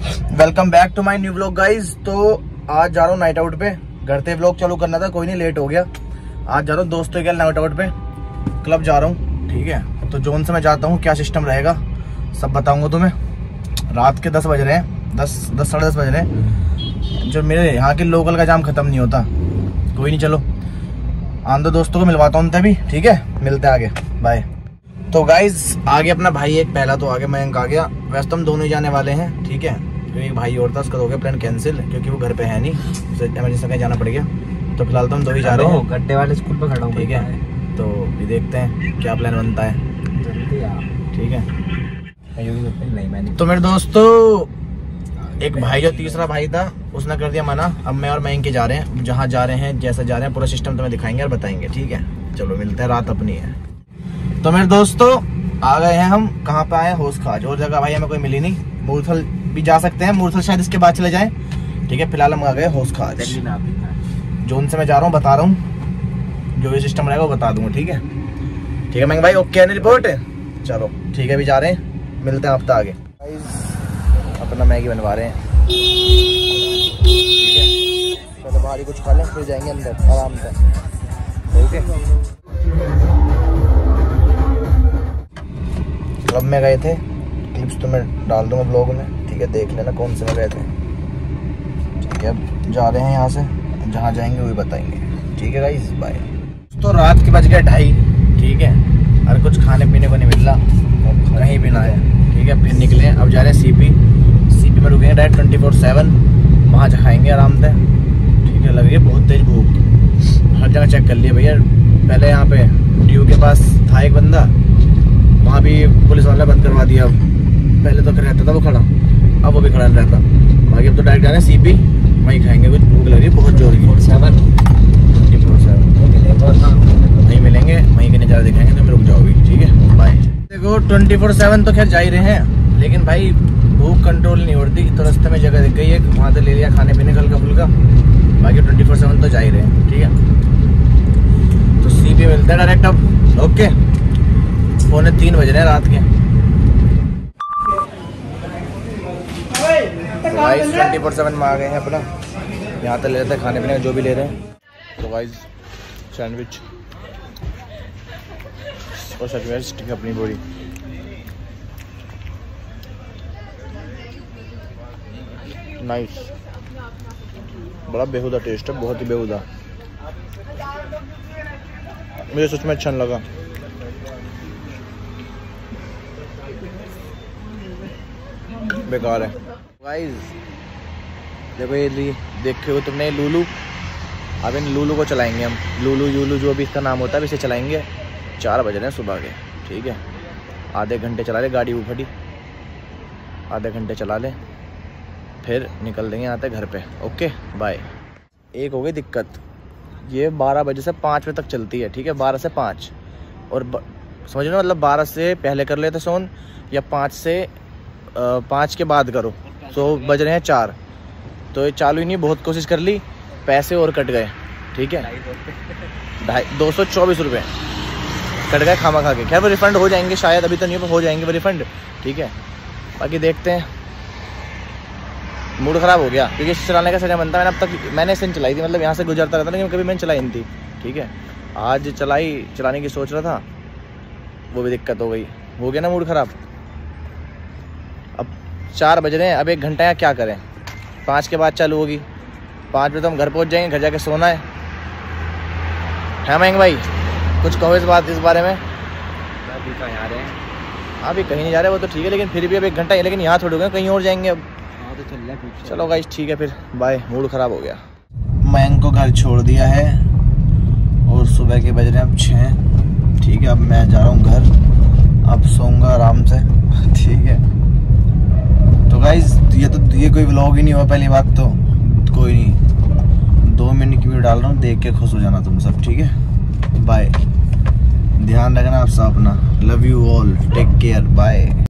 Welcome back to my new vlog guys. तो आज जा रहा हूँ नाइट आउट पे। घर से व्लॉग चालू करना था, कोई नहीं, लेट हो गया। आज जा रहा हूँ दोस्तों के नाइट आउट पे, क्लब जा रहा हूँ। ठीक है, तो जोन से मैं जाता हूँ, क्या सिस्टम रहेगा सब बताऊंगा तुम्हें। रात के 10 बज रहे हैं, 10 साढ़े 10 बज रहे हैं। जो मेरे यहाँ के लोकल का जाम खत्म नहीं होता। कोई नहीं, चलो आंदो दोस्तों को मिलवाता हूँ भी। ठीक है, मिलते हैं आगे, बाय। तो गाइज आगे अपना भाई एक पहला तो आगे मयंक आ गया। वैसे तो हम दोनों ही जाने वाले हैं, ठीक है, क्योंकि एक भाई और था, उसका हो गया प्लान कैंसिल, क्योंकि वो घर पे है नहीं, उसे इमरजेंसी कहीं जाना पड़ गया। तो फिलहाल तो हम दो ही जा रहे हैं, गड्ढे वाले स्कूल पे खड़ा हूँ। ठीक है, तो ये देखते हैं क्या प्लान बनता है। जल्दी आ, ठीक है। नहीं मैंने तो मेरे दोस्तों एक भाई जो तीसरा भाई था उसने कर दिया मना। अब मैं और मयंक के जा रहे हैं, जहाँ जा रहे हैं जैसा जा रहे हैं पूरा सिस्टम तुम्हें दिखाएंगे और बताएंगे। ठीक है, चलो मिलते हैं, रात अपनी है। तो मेरे दोस्तों आ गए हैं हम, कहाँ पे आए हैं, होश खाज। और जगह भाई हमें कोई मिली नहीं। मूर्थल भी जा सकते हैं, मूर्थल शायद इसके बाद चले जाएं। ठीक है, फिलहाल हम आ गए होश खाज। जोन से मैं जा रहा हूँ, बता रहा हूँ जो भी सिस्टम रहेगा वो बता दूंगा। ठीक है, ठीक है मयंक भाई, ओके है रिपोर्ट। चलो ठीक है, भी जा रहे हैं, मिलते हैं हफ्ता आगे। अपना मैगी बनवा रहे हैं, पहले बाहर ही कुछ खा लें, फिर जाएंगे अंदर आराम से। ओके, क्लब में गए थे, क्लिप्स तो मैं डाल दूंगा ब्लॉग में। ठीक है, देख लेना कौन से में गए थे। ठीक है, अब जा रहे हैं यहाँ से, जहाँ जाएंगे वही बताएंगे। ठीक है गाइस, बाय। तो रात के बज गए 2:30। ठीक है, और कुछ खाने पीने को नहीं मिल रहा, कहीं भी ना है। ठीक है, फिर निकले, अब जा रहे हैं सीपी में रुकेंगे डायरेक्ट 24/7, वहाँ खाएंगे आराम से। ठीक है, लग रही है बहुत तेज भूख, हर जगह चेक कर लिया भैया। पहले यहाँ पे ड्यू के पास था एक बंदा, वहाँ भी पुलिस वाला बंद करवा दिया। पहले तो रहता था वो खड़ा, अब वो भी खड़ा नहीं रहता। बाकी अब तो डायरेक्ट जा रहे हैं सीपी, वहीं खाएंगे। कुछ भूख लग रही है बहुत जोर की। 24/7 नहीं मिलेंगे, वहीं के नज़ारे दिखाएंगे, तो रुक जाओगे। ठीक है, बाय। देखो 24/7 तो खैर जा ही रहे हैं, लेकिन भाई भूख कंट्रोल नहीं होती। तो रास्ते में जगह दिख गई है, वहाँ से ले लिया खाने पीने का हल्का फुल्का। बाकी 24/7 तो जा ही रहे हैं। ठीक है, तो सीपी मिलते हैं डायरेक्ट अब। ओके, 2:45 बज रहे हैं रात के। तो गाइस 24/7 में आ गए हैं अपना, यहाँ तक ले लेते हैं खाने पीने का जो भी ले रहे हैं। तो गाइस सैंडविच और सच अपनी बोरी। नाइस, बड़ा बेहुदा टेस्ट है, बहुत ही बेहुदा, मुझे सच में अच्छा नहीं लगा। बेकार है गाइस। देखो ये देखे हो तुमने लूलू, अब इन लूलू को चलाएंगे हम। लूलू यूलू जो भी इसका नाम होता है, इसे चलाएंगे। 4 बज रहे हैं सुबह के। ठीक है, आधे घंटे चला ले, गाड़ी उखड़ी, आधे घंटे चला ले, फिर निकल देंगे यहाँ तक घर पे। Okay bye. एक हो गई दिक्कत, ये 12 बजे से 5 बजे तक चलती है। ठीक है, 12 से 5, और समझ लो मतलब 12 से पहले कर लेते सोन, या 5 के बाद करो। तो बज रहे हैं 4, तो ये चालू ही नहीं। बहुत कोशिश कर ली, पैसे और कट गए। ठीक है, 224 रुपये कट गए खामा खा के। खैर वो रिफ़ंड हो जाएंगे शायद, अभी तो नहीं हो जाएंगे वो रिफ़ंड। ठीक है, बाकी देखते हैं। मूड ख़राब हो गया क्योंकि इसे चलाने का सजा बनता है। मैंने इसे चलाई थी, मतलब यहाँ से गुजरता रहता, लेकिन कभी मैंने चलाई नहीं थी। ठीक है, आज चलाने की सोच रहा था, वो भी दिक्कत हो गई, हो गया ना मूड ख़राब। अब 4 बज रहे हैं, अब 1 घंटा यहाँ क्या करें। 5 के बाद चालू होगी, 5 बजे तो हम घर पहुँच जाएंगे, घर जाके सोना है मयंक भाई? कुछ कहो इस बारे में। अभी कहीं आ रहे हैं? अभी कहीं नहीं जा रहे, वो तो ठीक है, लेकिन फिर भी अब 1 घंटा है, लेकिन यहाँ थोड़ी होगा, कहीं और जाएंगे अब। तो चलो गाइस ठीक है, फिर बाय। मूड ख़राब हो गया। मयंक को घर छोड़ दिया है और सुबह के बज रहे हैं अब 6। ठीक है, अब मैं जा रहा हूँ घर, अब सोऊंगा आराम से। ठीक है, तो गाइस ये कोई व्लॉग ही नहीं हुआ पहली बात तो। कोई नहीं, 2 मिनट की वीडियो डाल रहा हूँ, देख के खुश हो जाना तुम सब। ठीक है, बाय। ध्यान रखना आप सब अपना। Love you all, take care, bye.